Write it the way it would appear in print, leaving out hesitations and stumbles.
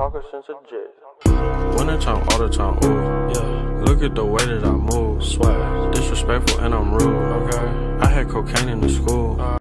talker since a jet. Winter time, all the time, ooh, yeah. Look at the way that I move, swag. Disrespectful and I'm rude, okay. I had cocaine in the school.